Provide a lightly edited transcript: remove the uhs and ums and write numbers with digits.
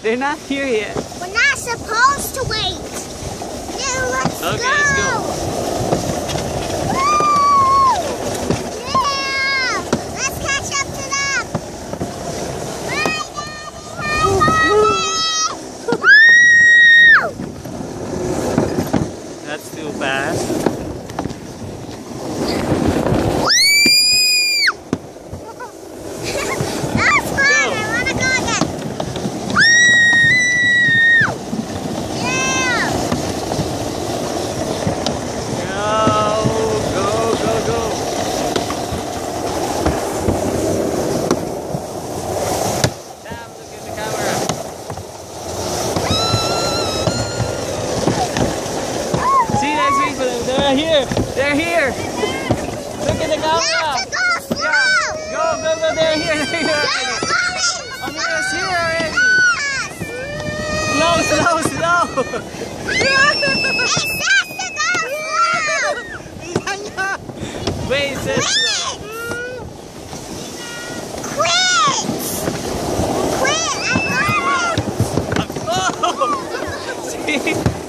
They're not here yet. We're not supposed to wait. Yeah, let's go. Okay, let's go. Woo! Yeah! Let's catch up to them. Bye, Daddy. That's too fast. They're here. They're here. Look at the camera. You have to go slow. Yeah. Go. They're here. They're here. Oh, it's here already. Yes. Slow. It says to go slow. Wait, it says Quit. I love it. oh. See?